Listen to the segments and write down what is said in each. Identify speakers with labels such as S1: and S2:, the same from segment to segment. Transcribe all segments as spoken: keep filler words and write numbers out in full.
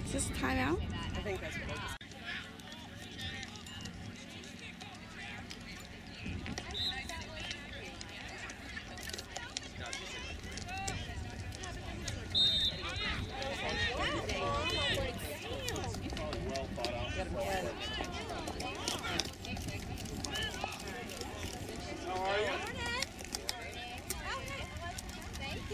S1: Is this a timeout?
S2: I think that's what it is.
S3: How are you?
S4: Thank you.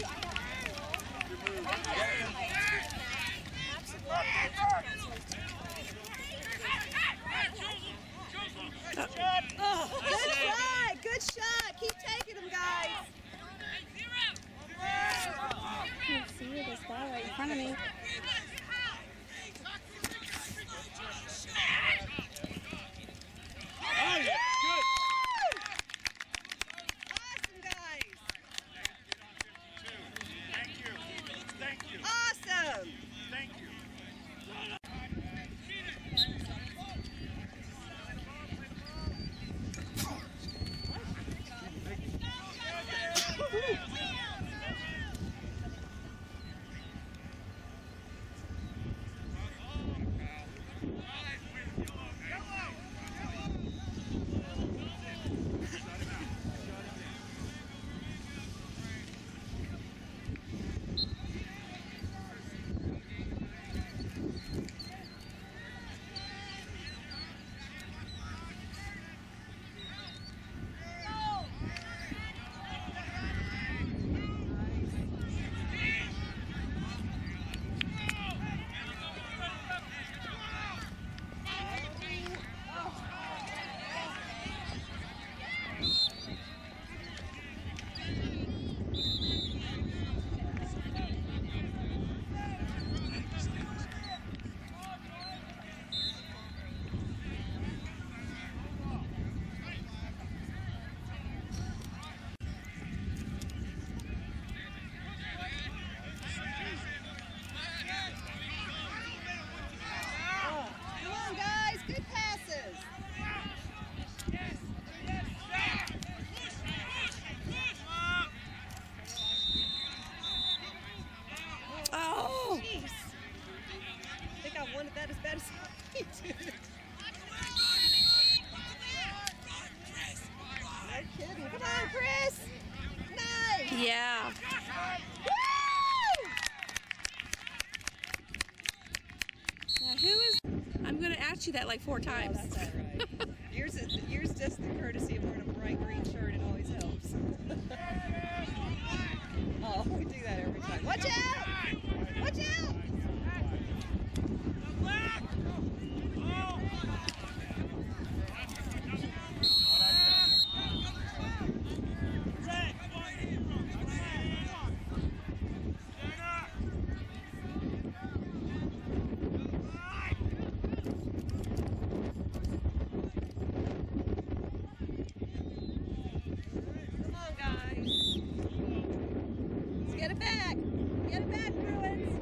S2: Oh, good try, good shot. Keep taking them, guys.
S1: I can't see this guy right in front of me.
S3: Oh, yeah. Good.
S2: Awesome, guys.
S3: Thank you. Thank you.
S2: Awesome.
S3: Thank you.
S2: I wanted that as bad as he did. No kidding. Come on, Chris. Nice.
S1: Yeah.
S2: Woo!
S1: Now, who is... I'm going to ask you that like four times.
S2: Oh, that's all right. yours, is, yours just the courtesy of wearing a bright green shirt. It always helps. Oh, we do that every time. Watch out! Watch out! Get it back! Get it back, Bruins!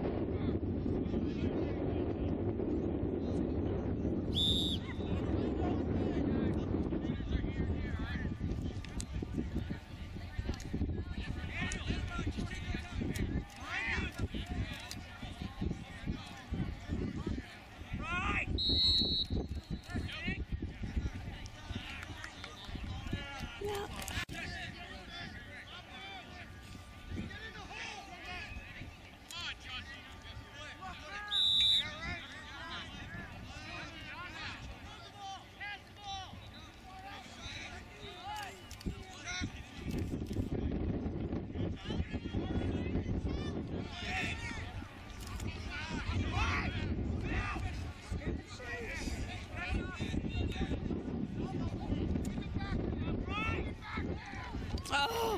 S1: Oh!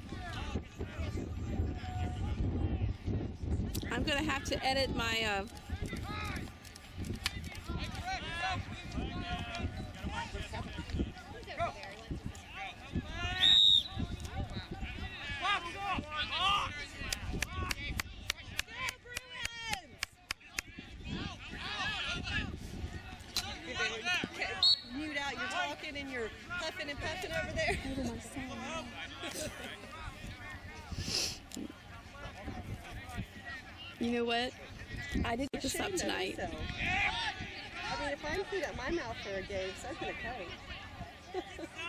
S1: I'm gonna have to edit my uh
S2: Mute out, you're talking and you're huffing and puffing over there.
S1: You know what? I did pick this up tonight.
S2: I mean, if I'm clean up my mouth for a day, so I'm gonna coat.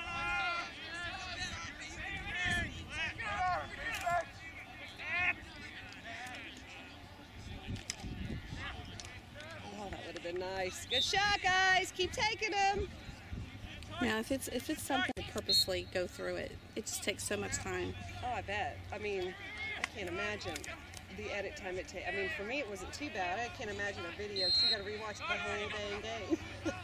S2: Oh, that would have been nice. Good shot, guys. Keep taking them.
S1: Now, if it's if it's something to purposely go through it, it just takes so much time.
S2: Oh, I bet. I mean, I can't imagine the edit time it takes. I mean, for me, it wasn't too bad. I can't imagine a video because you got to rewatch the whole dang game.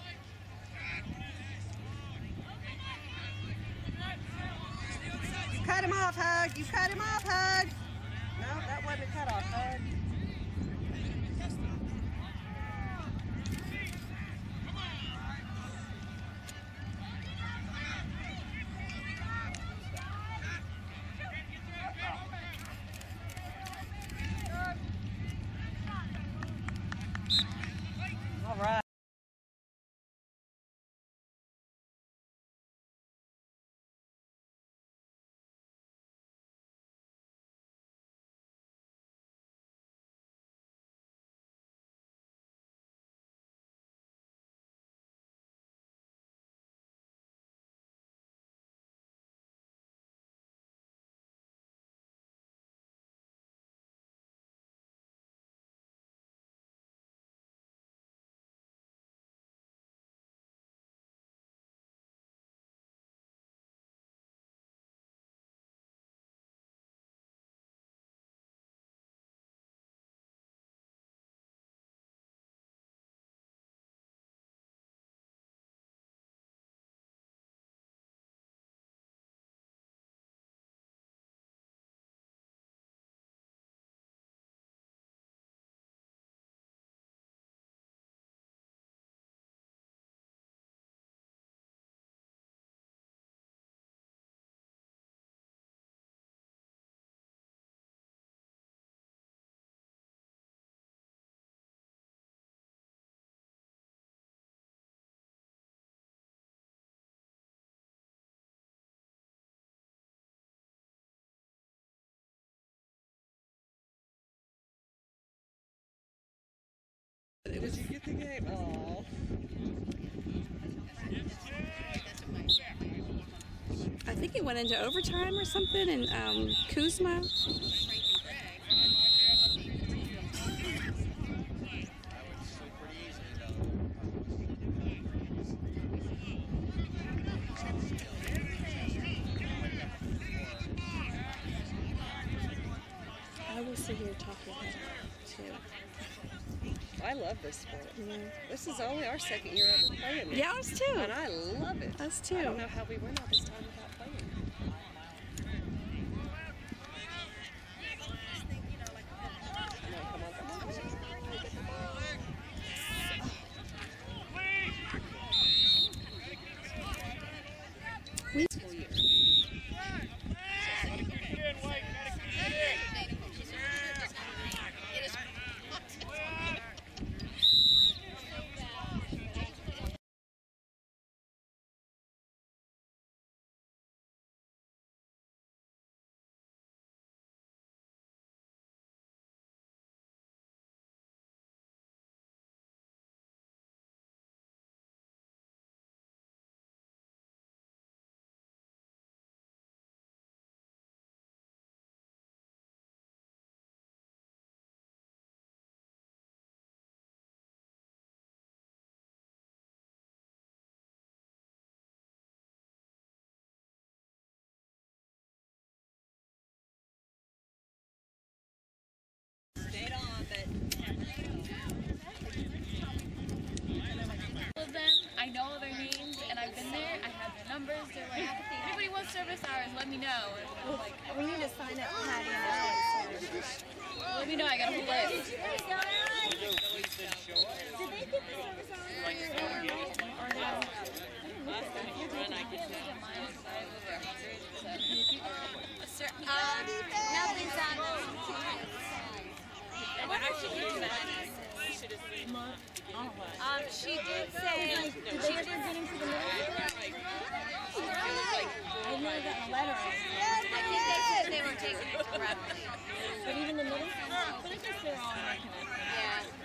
S2: You cut him off, Hug. You cut him off, Hug. No, that wasn't a cut off, Hug. All right. Did you get the game? Oh.
S1: I think it went into overtime or something, and um, Kuzma. I will sit here talking about it too.
S2: I love this sport.
S1: Yeah.
S2: This is only our second year ever playing it.
S1: Yeah, us too.
S2: And I love it.
S1: Us too.
S2: I don't know how we went all this time without playing. Come on, come on, come on. Get the ball.
S1: We
S2: School year. Stayed on, but
S4: of them, I know their names, and I've been there. I have their numbers. They're like, if anybody wants service hours, let me know. And I'm like,
S2: we need to sign up Patty now.
S4: let me know. I got a whole list.
S2: Did they get the service hours?
S4: Or they have. Last time you run, I can't look at mine because I have over a hundred. So, um, nothing's on them. What I should do that. Um, she did say.
S2: Did they ever get into the middle? I've never gotten a letter.
S4: I think they said they were taking it correctly.
S2: But even the middle? But I guess they're all connected.
S4: Yeah.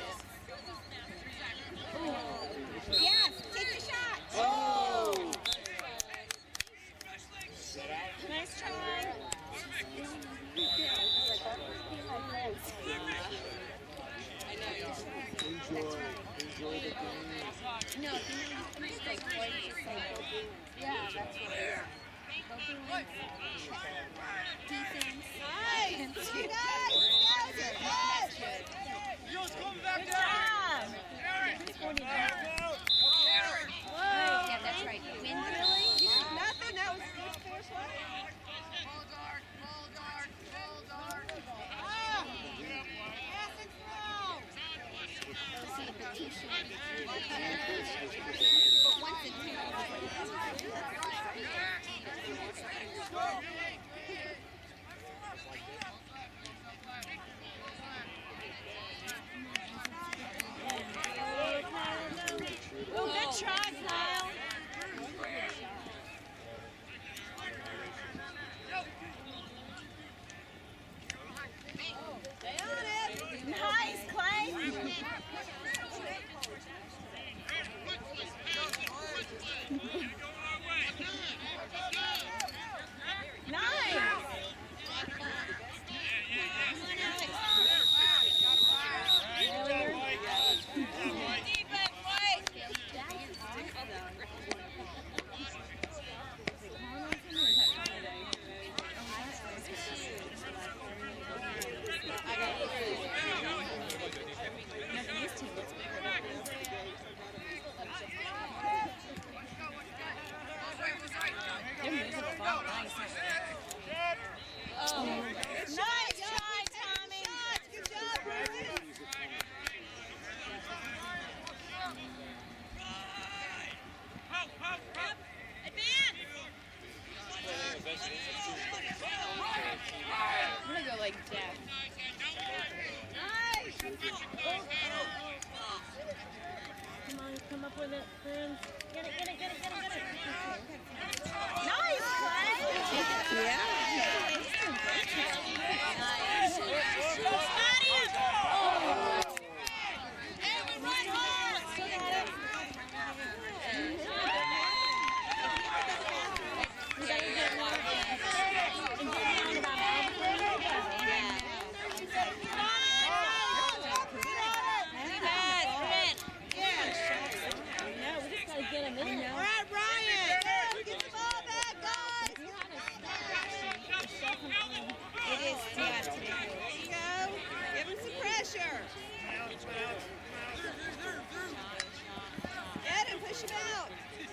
S4: Yes, take the shot.
S2: Oh!
S4: Nice try.
S5: Enjoy, enjoy the game.
S4: No, you know, you just like play yeah, that's what it is. Defense. Nice! You guys! Yes! Good job! Yeah, that's right. Win really?
S2: Nothing. That was good first one.
S4: See the t-shirt. But once in two. Oh, good try, Kyle.
S2: Stay on it.
S4: Nice, Clay. Nice. Oh. Nice try, Tommy.
S2: Good job, Bruin.
S4: I'm gonna go like that.
S2: Nice.
S4: Come on, come up with it, friends. Get it, get it, get it, get it, get it. Nice, Clay.
S1: Yeah.
S2: All right, Ryan. Get the ball back, guys.
S4: It is, yeah.
S2: There you go. Give him some pressure. Get him, push him out.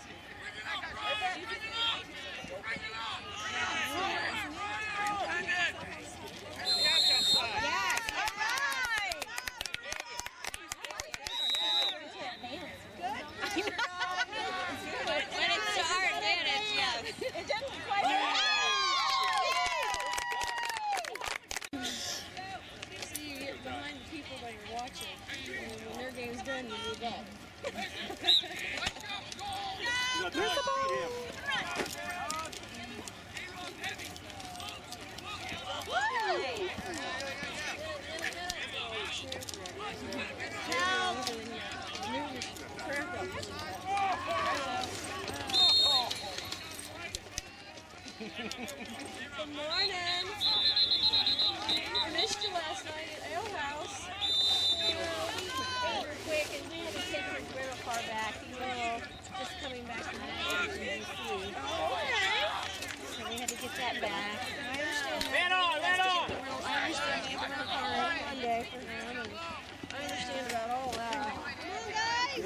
S2: Yes, all right. Good.
S4: When it starts, then it's yeah.
S2: It doesn't quite.
S1: See, you're behind the people that you're watching. And when their game's done, you move up.
S3: Where's the ball?
S2: Good morning. I missed you last night at Ale House.
S1: They were quick, and we had to take his rental car back. He was just coming back from D C.
S2: Oh, okay.
S1: So we had to get that back.
S2: I understand that.
S3: Let on, let on.
S1: I understand we have a rental car on Monday for him, and I understand about all that.
S2: Come on, guys.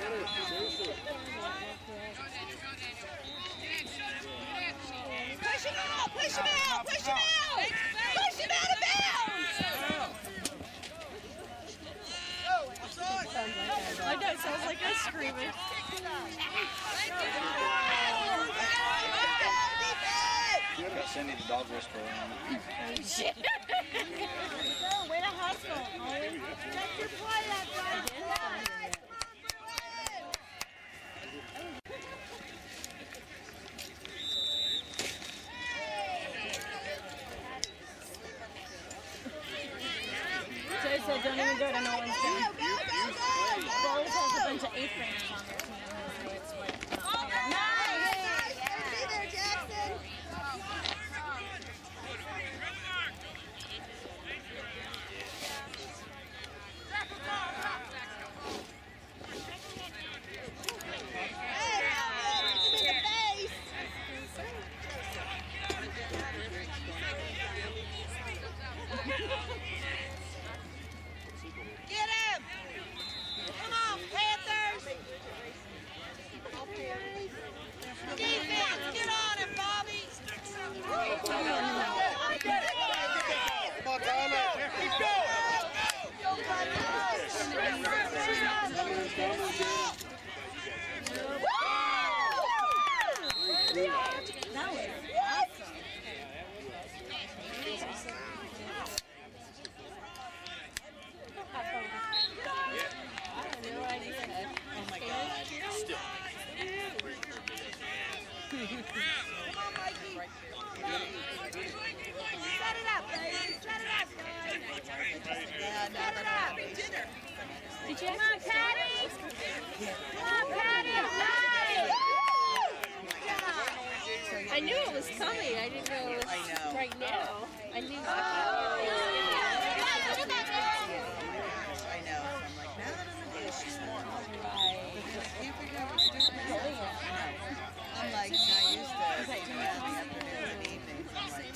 S2: Push him out, push him out, push him out. Push him out of bounds.
S1: Like that sounds like us screaming.
S5: Send the dog whisperer around.
S1: Shit.
S4: Go, way to hustle, Owen. That's your play, that guy.
S1: Jay said don't even go to no one's game.
S2: Go, go, go, go.
S1: fifth graders on their team, so it's like not fair.
S4: Nice! Be there, Jackson! Get him! Come on, Panthers! Defense, get on it, Bobby!
S5: Come on, Tyler. Keep going.
S1: That was
S4: Set it up, baby! Set it up, guys! Yeah, no, Set it up!
S1: Did you? Come on, Patty! Come on, Patty! Nice! I knew it was coming. I didn't know it was
S6: I know.
S1: right now. I knew.
S6: I know. So I'm like, now that I'm a day, she's more. You figure out what you're doing now? I'm like, not used to it. You know, in the afternoons and evenings. I'm like,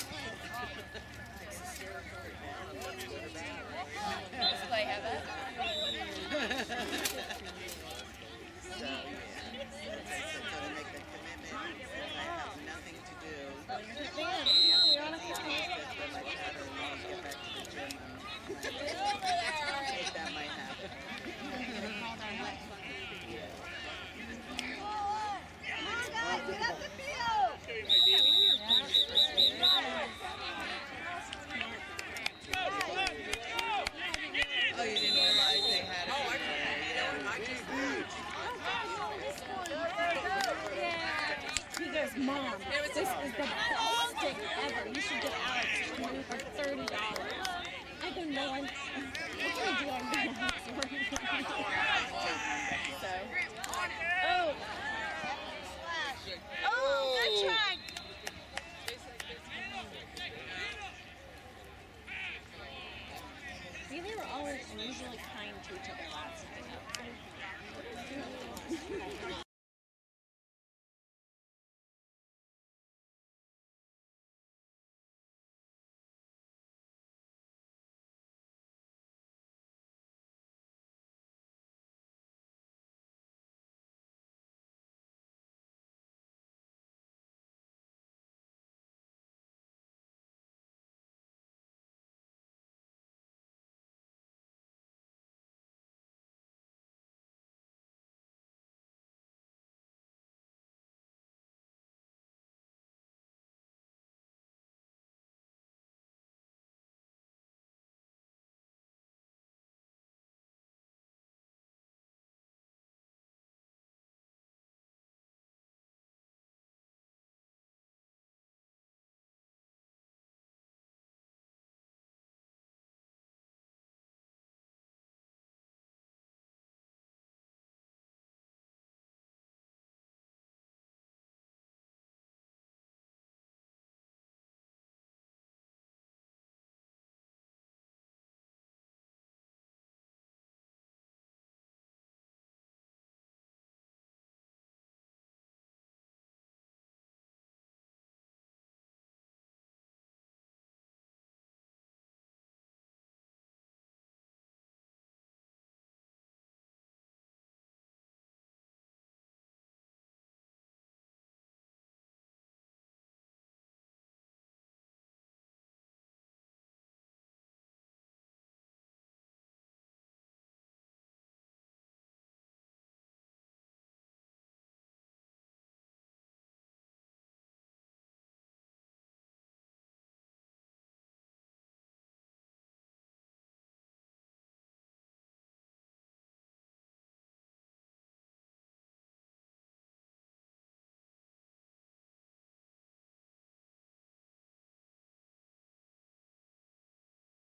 S4: That's why I have that.
S6: so, yeah. So to make the commitment, I have nothing to do.
S1: We're on a
S6: Just put my pattern and get back to the gym. I think that might happen.
S4: Guys, get up the field!
S6: Oh, you didn't realize they had it? Oh, I
S1: He goes, Mom, this is the best stick ever. You should get Alex twenty for thirty dollars. I go, no, I'm. What can I do? I'm going to have So. Oh.
S4: Oh, good try!
S1: See, they were always unusually kind to each other last night.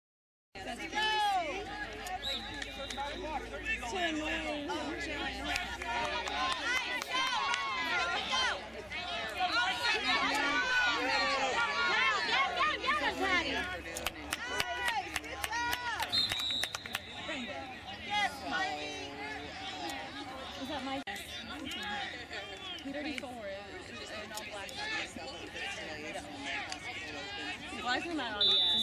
S1: So annoying. thirty-four.
S6: Just an all black.
S1: Well, I think I'm not on yet.